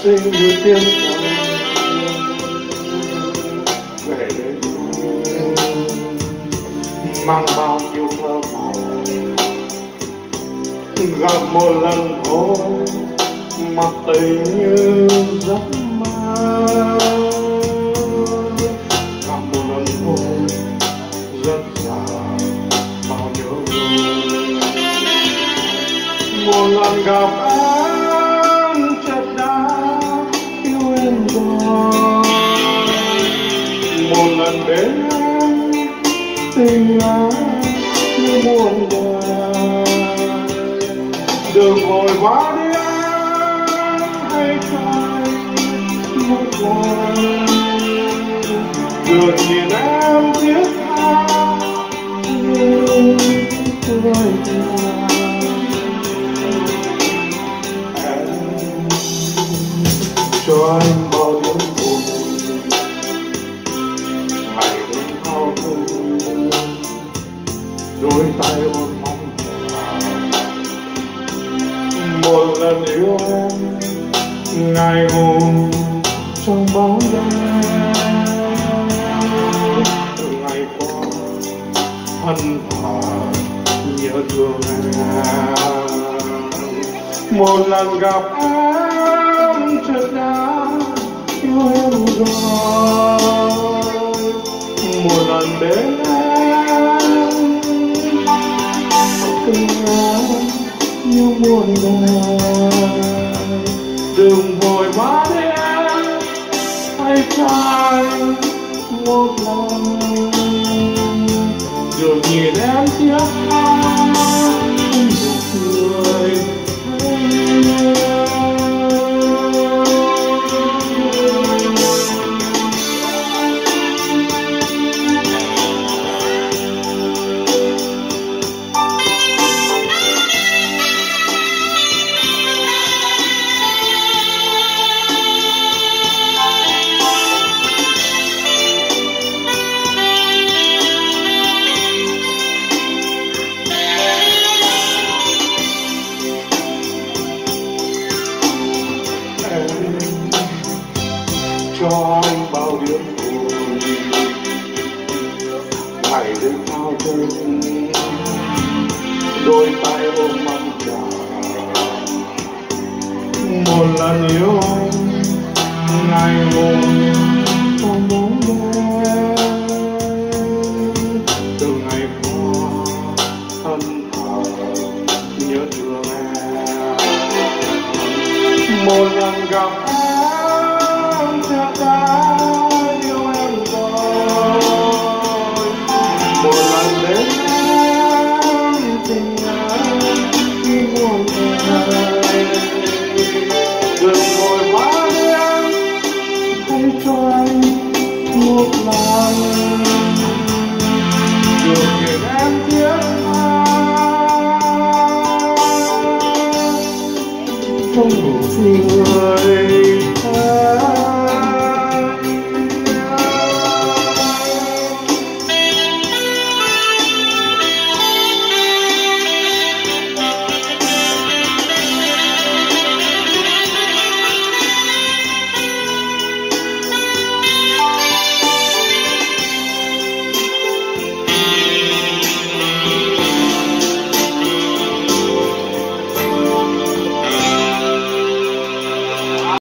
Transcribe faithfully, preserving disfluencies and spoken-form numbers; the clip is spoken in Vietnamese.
xinh như tiếng trời về đến mang bao nhiêu thơ mộng, gặp một lần thôi mà tình như giấc mơ, gặp một lần thôi rất già bao nhớ. Một lần gặp em chợt đã yêu em rồi, một lần đến em tình ái như muôn đời. Đừng vội vã đi em, hãy trai một lần được nhìn em thiết tha như tôi là. Cho anh bao nhiêu buồn, ngày đêm thao thức, đôi tay ôm mong một lần yêu em, ngày hôm trong bóng đêm. Từ ngày qua thân thờ nhớ thương em, một lần gặp em chợt đã yêu em rồi, một lần đến em tình em như muôn đời. Đừng vội vã đi em, hãy trai một lần được nhìn em tiếc tha nụ cười. Cho anh bao điều buồn, ngày đêm thao thức, đôi tay ôm mong chờ. Một lần yêu anh, ngày hôm trong bóng đêm. Từ ngày qua thân thờ nhớ thương em, một lần gặp em chợt đã yêu em rồi, một lần đến em tình em như muôn đời. Đừng vội vã đi em, hãy cho anh một lần được nhìn em thiết tha trong nụ cười.